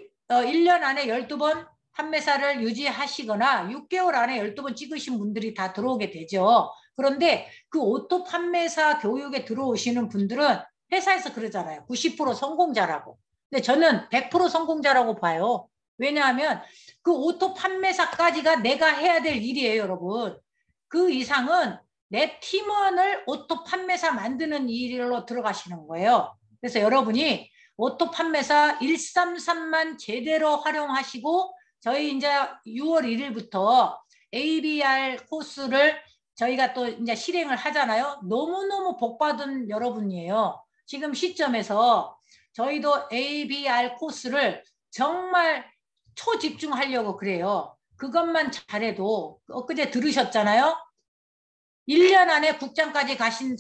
1년 안에 12번 판매사를 유지하시거나 6개월 안에 12번 찍으신 분들이 다 들어오게 되죠. 그런데 그 오토 판매사 교육에 들어오시는 분들은 회사에서 그러잖아요. 90% 성공자라고. 근데 저는 100% 성공자라고 봐요. 왜냐하면 그 오토 판매사까지가 내가 해야 될 일이에요, 여러분. 그 이상은 내 팀원을 오토 판매사 만드는 일로 들어가시는 거예요. 그래서 여러분이 오토 판매사 133만 제대로 활용하시고 저희 이제 6월 1일부터 ABR 코스를 저희가 또 이제 실행을 하잖아요. 너무너무 복받은 여러분이에요. 지금 시점에서 저희도 ABR 코스를 정말 초집중하려고 그래요. 그것만 잘해도 엊그제 들으셨잖아요. 1년 안에 국장까지 가신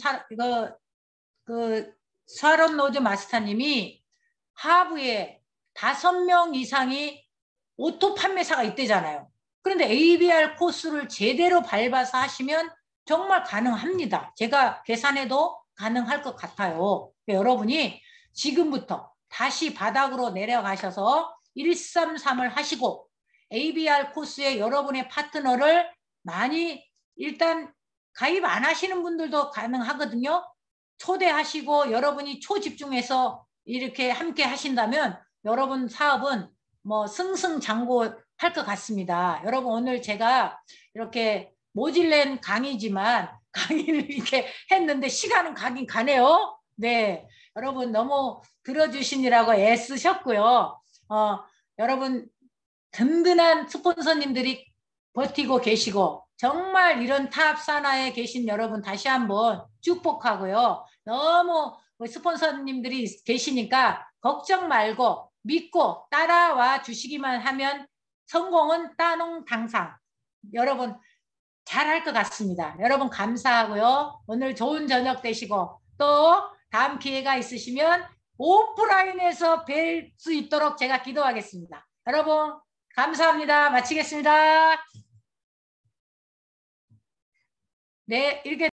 샤론 로즈 마스터님이 하부에 5명 이상이 오토 판매사가 있대잖아요. 그런데 ABR 코스를 제대로 밟아서 하시면 정말 가능합니다. 제가 계산해도 가능할 것 같아요. 여러분이 지금부터 다시 바닥으로 내려가셔서 133을 하시고 ABR 코스에 여러분의 파트너를 많이 일단 가입 안 하시는 분들도 가능하거든요. 초대하시고 여러분이 초집중해서 이렇게 함께 하신다면 여러분 사업은 뭐 승승장구할 것 같습니다. 여러분 오늘 제가 이렇게 모질랜 강의지만 강의를 이렇게 했는데 시간은 가긴 가네요. 네, 여러분 너무 들어주시느라고 애쓰셨고요. 여러분 든든한 스폰서님들이 버티고 계시고 정말 이런 탑 산하에 계신 여러분 다시 한번 축복하고요. 너무 스폰서님들이 계시니까 걱정 말고 믿고 따라와 주시기만 하면 성공은 따농당상. 여러분 잘할 것 같습니다. 여러분 감사하고요. 오늘 좋은 저녁 되시고 또 다음 기회가 있으시면 오프라인에서 뵐 수 있도록 제가 기도하겠습니다. 여러분 감사합니다. 마치겠습니다. 네, 이렇게